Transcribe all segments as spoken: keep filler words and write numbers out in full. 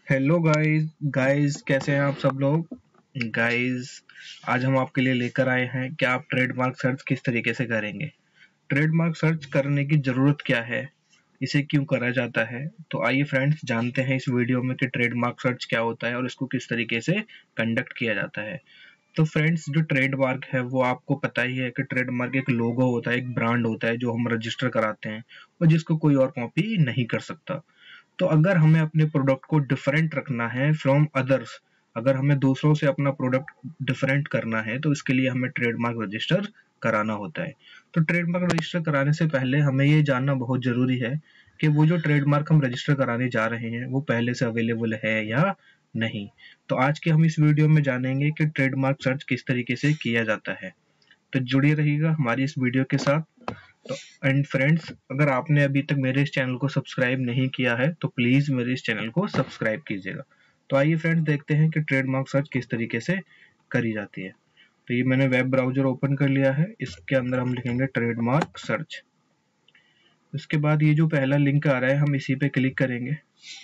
Hello guys guys कैसे हैं आप सब लोग। गाइस आज हम आपके लिए लेकर आए हैं कि आप ट्रेडमार्क सर्च किस तरीके से करेंगे। ट्रेडमार्क सर्च करने की ज़रूरत क्या है, इसे क्यों करा जाता है। तो आइए फ्रेंड्स जानते हैं इस वीडियो में कि ट्रेडमार्क सर्च क्या होता है और इसको किस तरीके से कंडक्ट किया जाता है। तो फ्रेंड्स जो ट्रेडमार्क है वो आपको पता ही है कि ट्रेडमार्क एक लोगो होता है, एक ब्रांड होता है जो हम रजिस्टर कराते हैं और जिसको कोई और कॉपी नहीं कर सकता। तो अगर हमें अपने प्रोडक्ट को डिफरेंट रखना है फ्रॉम अदर्स, अगर हमें दूसरों से अपना प्रोडक्ट डिफरेंट करना है तो इसके लिए हमें ट्रेडमार्क रजिस्टर कराना होता है। तो ट्रेडमार्क रजिस्टर कराने से पहले हमें ये जानना बहुत ज़रूरी है कि वो जो ट्रेडमार्क हम रजिस्टर कराने जा रहे हैं वो पहले से अवेलेबल है या नहीं। तो आज के हम इस वीडियो में जानेंगे कि ट्रेडमार्क सर्च किस तरीके से किया जाता है। तो जुड़े रहिएगा हमारी इस वीडियो के साथ। तो एंड फ्रेंड्स, अगर आपने अभी तक मेरे इस चैनल को सब्सक्राइब नहीं किया है तो प्लीज़ मेरे इस चैनल को सब्सक्राइब कीजिएगा। तो आइए फ्रेंड्स देखते हैं कि ट्रेडमार्क सर्च किस तरीके से करी जाती है। तो ये मैंने वेब ब्राउज़र ओपन कर लिया है, इसके अंदर हम लिखेंगे ट्रेडमार्क सर्च। इसके बाद ये जो पहला लिंक आ रहा है हम इसी पे क्लिक करेंगे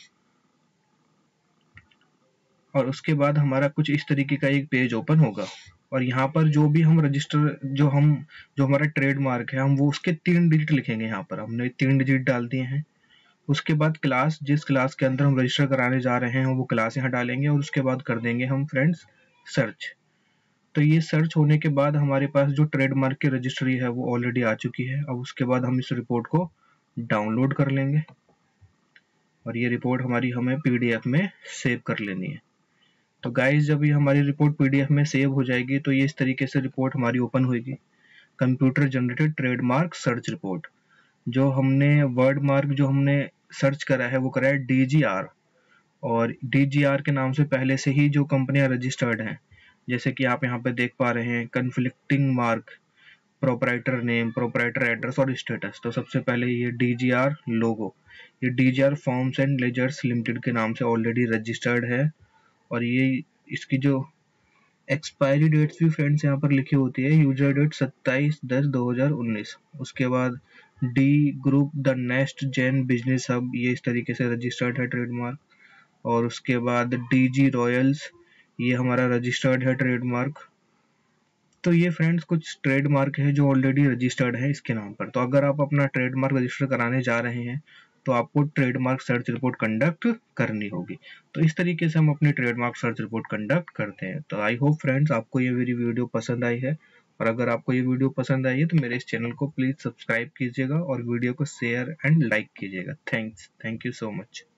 और उसके बाद हमारा कुछ इस तरीके का एक पेज ओपन होगा और यहाँ पर जो भी हम रजिस्टर जो हम जो हमारा ट्रेडमार्क है हम वो उसके तीन डिजिट लिखेंगे। यहाँ पर हमने तीन डिजिट डाल दिए हैं। उसके बाद क्लास, जिस क्लास के अंदर हम रजिस्टर कराने जा रहे हैं वो क्लास यहाँ डालेंगे और उसके बाद कर देंगे हम फ्रेंड्स सर्च। तो ये सर्च होने के बाद हमारे पास जो ट्रेडमार्क की रजिस्ट्री है वो ऑलरेडी आ चुकी है। अब उसके बाद हम इस रिपोर्ट को डाउनलोड कर लेंगे और ये रिपोर्ट हमारी हमें पीडीएफ में सेव कर लेनी है। तो गाइस जब ये हमारी रिपोर्ट पीडीएफ में सेव हो जाएगी तो ये इस तरीके से रिपोर्ट हमारी ओपन होगी। Computer generated trademark search report. जो हमने वर्ड मार्क जो हमने सर्च करा है वो करा है डीजीआर, और डीजीआर के नाम से पहले से ही जो कंपनियां रजिस्टर्ड हैं, जैसे कि आप यहाँ पे देख पा रहे हैं conflicting mark, proprietor name, proprietor address और स्टेटस। तो सबसे पहले ये डीजीआर लोगो, ये DGR forms and ledgers limited के नाम से ऑलरेडी रजिस्टर्ड है और ये इसकी जो एक्सपायरी डेट्स भी फ्रेंड्स यहाँ पर लिखी होती है। यूजर डेट सत्ताईस दस दो हज़ार उन्नीस। उसके बाद D group the next gen business hub, ये इस तरीके से रजिस्टर्ड है ट्रेडमार्क। और उसके बाद डीजी रॉयल्स, ये हमारा रजिस्टर्ड है ट्रेडमार्क। तो ये फ्रेंड्स कुछ ट्रेडमार्क है जो ऑलरेडी रजिस्टर्ड है इसके नाम पर। तो अगर आप अपना ट्रेडमार्क रजिस्टर कराने जा रहे हैं तो आपको ट्रेडमार्क सर्च रिपोर्ट कंडक्ट करनी होगी। तो इस तरीके से हम अपनी ट्रेडमार्क सर्च रिपोर्ट कंडक्ट करते हैं। तो आई होप फ्रेंड्स आपको ये मेरी वीडियो पसंद आई है, और अगर आपको ये वीडियो पसंद आई है तो मेरे इस चैनल को प्लीज़ सब्सक्राइब कीजिएगा और वीडियो को शेयर एंड लाइक कीजिएगा। Thanks, thank you so much.